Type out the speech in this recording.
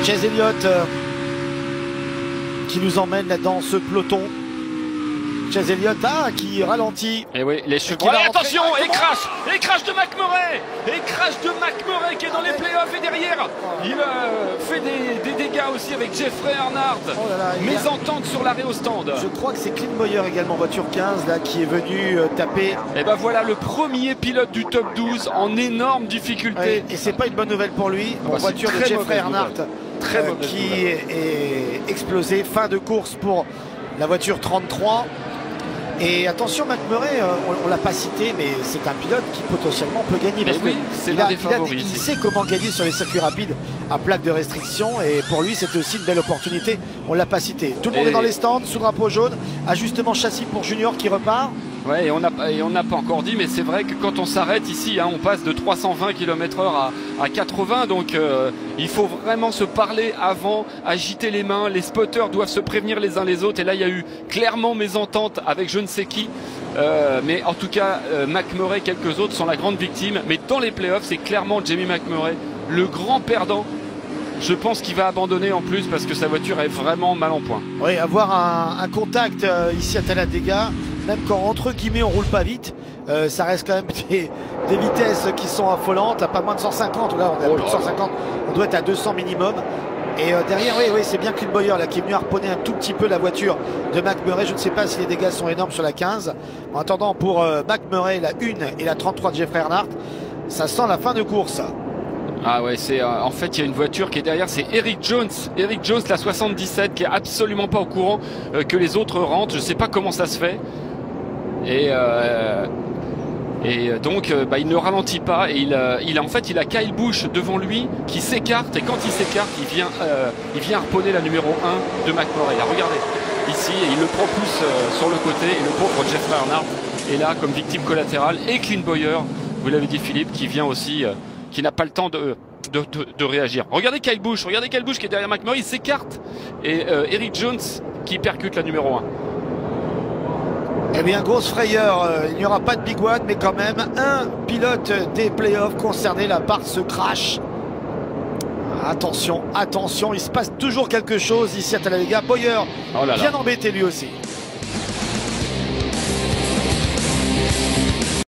Chase Elliott qui nous emmène là dans ce peloton. Chase Elliott qui ralentit. Et oui, les chevaux. Attention, et crash de McMurray. Et crash de McMurray qui est dans les playoffs et derrière. Il fait des dégâts aussi avec Jeffrey Earnhardt. Oh là là, mésentente sur l'arrêt au stand. Je crois que c'est Clint Bowyer également, voiture 15, là, qui est venu taper. Et ben voilà le premier pilote du top 12 en énorme difficulté. Ouais, et c'est pas une bonne nouvelle pour lui. En voiture de Jeffrey Earnhardt qui est explosé. Fin de course pour la voiture 33. Et attention, McMurray, on l'a pas cité, mais c'est un pilote qui potentiellement peut gagner. Parce oui, c'est l'un des favoris. Il sait comment gagner sur les circuits rapides à plaque de restriction. Et pour lui, c'était aussi une belle opportunité. On l'a pas cité. Tout le monde est dans les stands, sous drapeau jaune. Ajustement châssis pour Junior qui repart. Ouais, et on n'a pas encore dit, mais c'est vrai que quand on s'arrête ici, on passe de 320 km/h à 80, donc il faut vraiment se parler avant, agiter les mains, les spotters doivent se prévenir les uns les autres, et là il y a eu clairement mésentente avec je ne sais qui, mais en tout cas McMurray, quelques autres sont la grande victime, mais dans les playoffs c'est clairement Jamie McMurray, le grand perdant. Je pense qu'il va abandonner en plus parce que sa voiture est vraiment mal en point. Oui, avoir un contact ici à Talladega, même quand entre guillemets on roule pas vite, ça reste quand même des vitesses qui sont affolantes, à pas moins de 150, là on est à plus de 150, on doit être à 200 minimum. Et derrière, oui, c'est bien Clint Bowyer là, qui est venu harponner un tout petit peu la voiture de McMurray. Je ne sais pas si les dégâts sont énormes sur la 15. En attendant, pour McMurray, la 1 et la 33 de Jeffrey Earnhardt, ça sent la fin de course. Ah ouais, c'est en fait il y a une voiture qui est derrière, c'est Eric Jones, la 77, qui est absolument pas au courant que les autres rentrent. Je sais pas comment ça se fait. Et donc il ne ralentit pas et il a Kyle Busch devant lui qui s'écarte, et quand il s'écarte il vient harponner la numéro 1 de McMurray. Là, regardez ici, et il le propulse sur le côté, et le pauvre Jeffrey Earnhardt est là comme victime collatérale, et Clint Bowyer, vous l'avez dit Philippe, qui vient aussi qui n'a pas le temps de réagir. Regardez Kyle Busch qui est derrière McMurray, il s'écarte, et Eric Jones qui percute la numéro 1. Eh bien, grosse frayeur, il n'y aura pas de Big One, mais quand même un pilote des playoffs concerné là par ce crash. Attention, il se passe toujours quelque chose ici à Talladega. Bowyer, bien embêté lui aussi.